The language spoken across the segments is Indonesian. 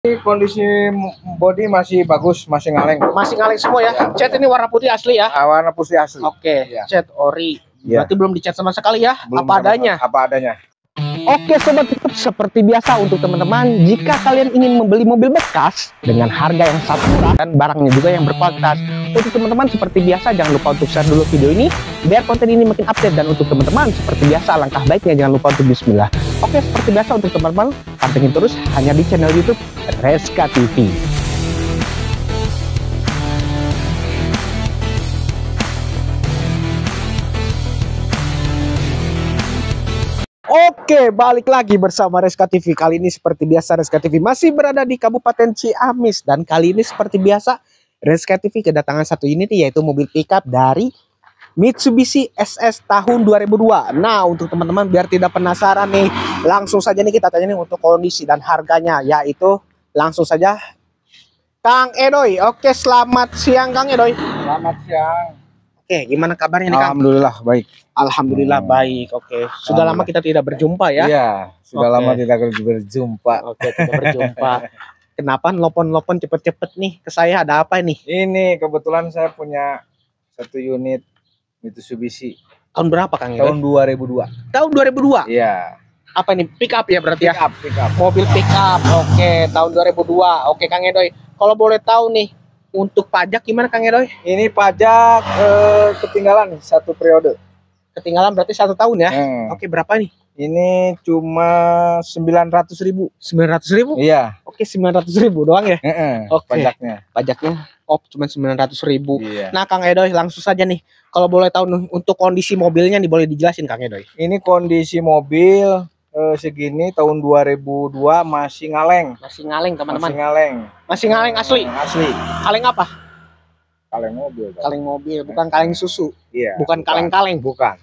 Kondisi bodi masih bagus, masih ngaleng. Masih ngaleng semua ya? Cat ini warna putih asli ya? Warna putih asli. Oke, ya. Cat ori. Berarti belum dicat sama sekali ya? Belum apa adanya? Apa adanya. Oke sobat YouTube, seperti biasa untuk teman-teman, jika kalian ingin membeli mobil bekas dengan harga yang sangat murah dan barangnya juga yang berkualitas, untuk teman-teman seperti biasa jangan lupa untuk share dulu video ini biar konten ini makin update. Dan untuk teman-teman seperti biasa alangkah baiknya jangan lupa untuk bismillah. Oke, seperti biasa untuk teman-teman pantengin terus hanya di channel YouTube Reska TV. Oke, balik lagi bersama Reska TV. Kali ini seperti biasa Reska TV masih berada di Kabupaten Ciamis. Dan kali ini seperti biasa Reska TV kedatangan satu unit yaitu mobil pickup dari Mitsubishi SS tahun 2002. Nah, untuk teman-teman biar tidak penasaran nih, langsung saja nih kita tanya nih untuk kondisi dan harganya, yaitu langsung saja Kang Edoy. Oke, selamat siang Kang Edoy. Selamat siang. Oke, gimana kabarnya nih Kang? Alhamdulillah baik. Alhamdulillah baik. Oke, sudah lama kita tidak berjumpa ya? Iya, sudah lama tidak berjumpa. Oke, kita berjumpa. Kenapa nelpon-nelpon cepet-cepet nih ke saya? Ada apa nih? Ini kebetulan saya punya satu unit Mitsubishi. Tahun berapa Kang? Tahun 2002. Tahun 2002? Iya. Apa ini? Pick up ya berarti ya? Pick up. Mobil pick up. Oke, tahun 2002. Oke Kang Edoy, kalau boleh tahu nih, untuk pajak gimana Kang Edoy? Ini pajak ketinggalan satu periode. Ketinggalan berarti 1 tahun ya? Oke, berapa nih? Ini cuma 900.000. 900.000? Iya. Oke, 900.000 doang ya? Oke. Pajaknya cuma 900.000. Iya. Nah Kang Edoy, langsung saja nih, kalau boleh tahu nih, untuk kondisi mobilnya nih boleh dijelasin Kang Edoy? Ini kondisi mobil segini tahun 2002 masih ngaleng. Masih ngaleng teman-teman. Masih ngaleng. Masih ngaleng asli. Asli. Kaleng apa? Kaleng mobil. Kaleng mobil, bukan kaleng susu. Iya. Bukan kaleng-kaleng. Bukan.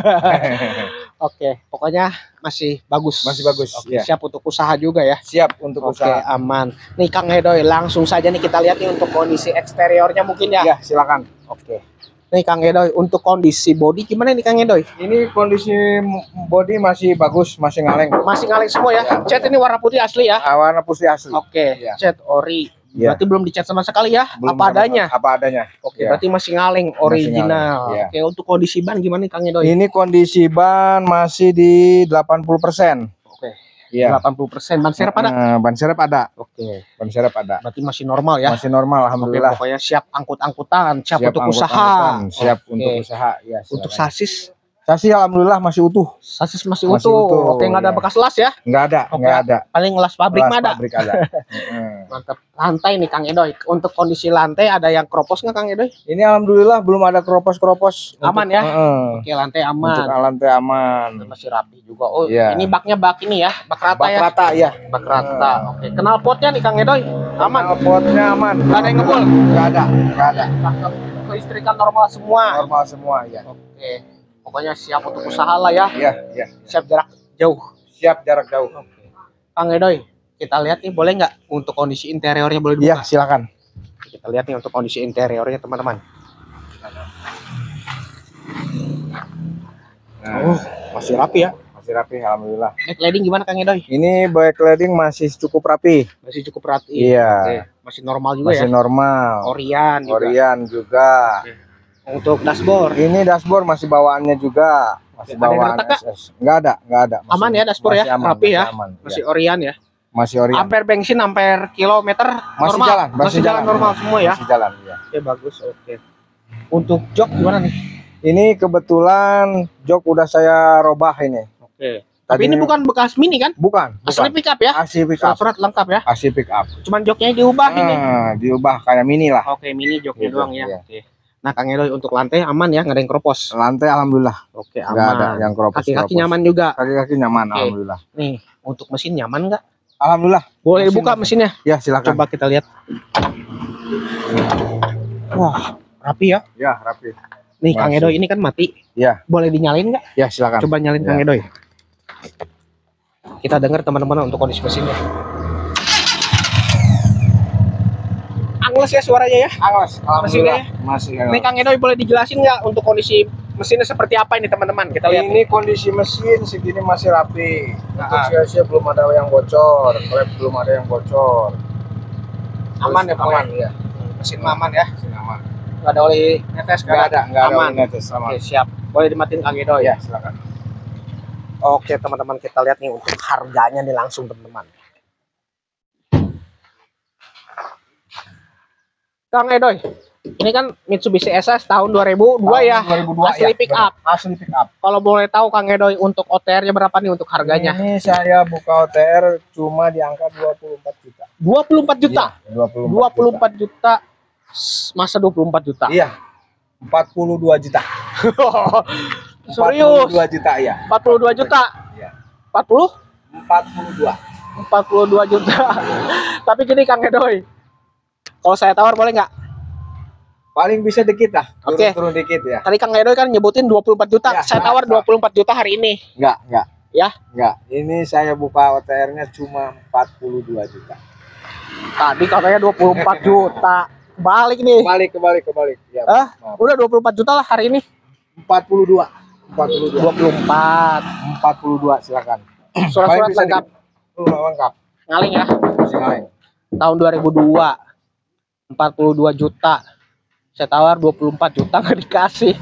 Oke, pokoknya masih bagus. Masih bagus. Oke, siap untuk usaha juga ya. Siap untuk usaha. Oke, aman. Nih Kang Edoy, langsung saja nih kita lihat nih untuk kondisi eksteriornya mungkin ya. Ya, silakan. Oke. Nih Kang Edoy, untuk kondisi bodi gimana nih Kang Edoy? Ini kondisi bodi masih bagus, masih ngaleng. Masih ngaleng semua ya? Cat ini warna putih asli ya? Warna putih asli. Oke, ya. Cat ori. Berarti belum dicat sama sekali ya? Belum apa adanya? Apa adanya. Oke, berarti masih ngaleng, original. Masih ngaleng, Oke, untuk kondisi ban gimana nih Kang Edoy? Ini kondisi ban masih di 80%. Oke. Iya. 80%. Ban serep ada? Ban serep ada. Oke. Ban serep ada. Berarti masih normal ya? Masih normal, alhamdulillah. Oke, pokoknya siap angkut-angkutan, siap untuk usaha. Siap untuk usaha. Ya, untuk sasis? Sasis alhamdulillah masih utuh. Sasis masih utuh. Oke, nggak ada bekas las ya? Nggak ada, nggak ada. Paling las pabrik mah ada. Pabrik ada. Mantap. Lantai nih Kang Edoy. Untuk kondisi lantai ada yang keropos nggak Kang Edoy? Ini alhamdulillah belum ada keropos-keropos. Aman ya? Oke, lantai aman. Untuk lantai aman. Masih rapi juga. Oh, ini baknya bak ini ya? Bak rata ya? Bak rata ya. Bak rata. Oke. Knalpotnya nih Kang Edoy? Aman. Knalpotnya aman. Nggak ada yang ngebul? Nggak ada, nggak ada. Kelistrikan normal semua. Normal semua ya. Oke. Pokoknya siap untuk usaha lah ya. Iya, iya. Siap jarak jauh. Siap jarak jauh. Oke. Kang Edoy, kita lihat nih boleh nggak untuk kondisi interiornya boleh dibuka? Iya, silakan. Kita lihat nih untuk kondisi interiornya teman-teman. Oh, masih rapi ya? Masih rapi, alhamdulillah. Backlighting gimana Kang Edoy? Ini backlighting masih cukup rapi. Masih cukup rapi. Iya. Oke. Masih normal juga masih ya? normal. Orian juga. Orian juga. Oke. Untuk dashboard? Ini dashboard masih bawaannya juga. Masih bawaan SS. Nggak ada, nggak ada. Masih, aman ya dashboard ya? Aman, rapi ya? Aman, masih Orian ya? Masih Orian. Ampere bensin, ampere kilometer masih normal? Jalan, masih jalan normal semua ya? Masih jalan, ya. Oke, bagus. Oke. Untuk jok gimana nih? Ini kebetulan jok udah saya robah ini. Oke. Tapi ini bukan bekas mini kan? Bukan. Asli pick up ya? Asli pick up. Surat lengkap ya? Asli pick up. Cuman joknya diubah ini? Diubah kayak mini lah. Oke, mini joknya gitu, doang ya. Iya. Oke. Nah Kang Edoy, untuk lantai aman ya? Nggak ada yang keropos? Lantai alhamdulillah. Oke, aman. Nggak ada yang keropos. Kaki-kaki nyaman juga? Kaki-kaki nyaman, alhamdulillah. Nih, untuk mesin nyaman nggak? Alhamdulillah. Boleh dibuka mesinnya? Ya, silakan. Coba kita lihat. Wah, rapi ya? Ya, rapi. Nih Kang Edoy, ini kan mati. Ya. Boleh dinyalain nggak? Ya, silakan. Coba nyalain Kang Edoy. Kita dengar teman-teman untuk kondisi mesinnya. Angles ya suaranya ya? Angles, mesinnya ya? Masih. Nih Kang Edoy, boleh dijelasin nggak untuk kondisi mesinnya seperti apa ini teman-teman? Kita lihat. Ini kondisi mesin segini masih rapi. Untuk CC belum ada yang bocor, klep belum ada yang bocor. Aman ya, aman ya. Mesin aman ya. Mesin aman. Nggak ada oli netes kan? Nggak ada Aman. oli netes, aman. Oke, siap. Boleh dimatiin Kang Edo ya? Silakan. Oke teman-teman, kita lihat nih untuk harganya nih langsung teman-teman. Kang Edoy, ini kan Mitsubishi SS tahun 2002 ya. 2002 asli ya, pick up. Asli pick up. Kalau boleh tahu Kang Edoy untuk OTR-nya berapa nih untuk harganya? Ini saya buka OTR cuma di angka 24 juta. 24 juta. Iya, 24 juta. Masa 24 juta? Iya. 42 juta. Serius? 42 juta ya. 42 juta. Iya. 40? 42. 42 juta. Tapi gini Kang Edoy, kalau saya tawar boleh nggak? Paling bisa dikit lah. Oke. Turun dikit ya. Tadi Kang Edoy kan nyebutin 24 juta. Ya, Saya tawar 24 juta hari ini. Enggak. Ya. Enggak. Ini saya buka OTR-nya cuma 42 juta. Tadi katanya 24 juta. Balik nih. Kebalik. Ya, maaf. Udah 24 juta lah hari ini. 42. 24. 42 silakan. Surat-surat lengkap. Lengkap. Ngaling ya. Masih ngaling. Tahun 2002. 42 juta. Saya tawar 24 juta nggak dikasih.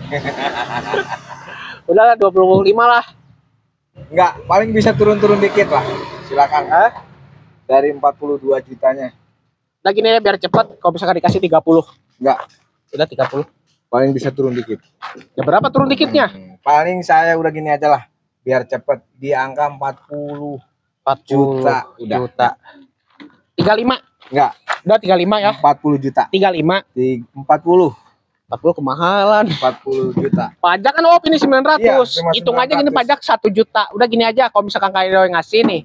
Udah 25 lah. Enggak, paling bisa turun-turun dikit lah. Silakan. Dari 42 jutanya. Udah gini ya biar cepet. Kalau misalkan dikasih 30. Enggak. Udah 30. Paling bisa turun dikit. Ya berapa turun dikitnya? Paling saya udah gini aja lah. Biar cepet di angka 40 juta. Juta. 35. Enggak. Udah 35 ya. 40 juta. 35. Di 40 kemahalan. 40 juta. Pajak kan ini 900. Iya, cuma Hitung aja 900. gini pajak 1 juta. Udah gini aja kalau misalkan kalian yang ngasih nih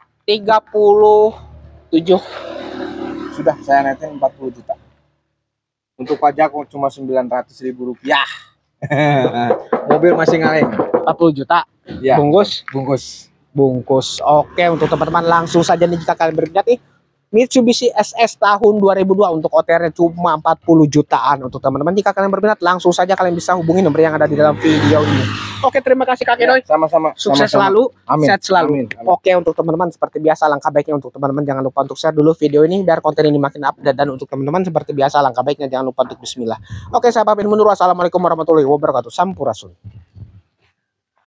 37. Sudah saya netin 40 juta. Untuk pajak cuma 900.000 rupiah. Mobil masih ngaleng. 40 juta. Ya. Bungkus. Oke, untuk teman-teman langsung saja nih jika kalian berminat nih Mitsubishi SS tahun 2002 untuk OTR-nya cuma 40 jutaan. Untuk teman-teman jika kalian berminat langsung saja kalian bisa hubungi nomor yang ada di dalam video ini. Oke, terima kasih Kak Edoy. Sama-sama. Sukses selalu, Amin. sehat selalu. Amin. Oke, untuk teman-teman seperti biasa langkah baiknya untuk teman-teman jangan lupa untuk share dulu video ini biar konten ini makin update, dan untuk teman-teman seperti biasa langkah baiknya jangan lupa untuk bismillah. Oke, saya pamit mundur. Wassalamualaikum warahmatullahi wabarakatuh. Sampurasun.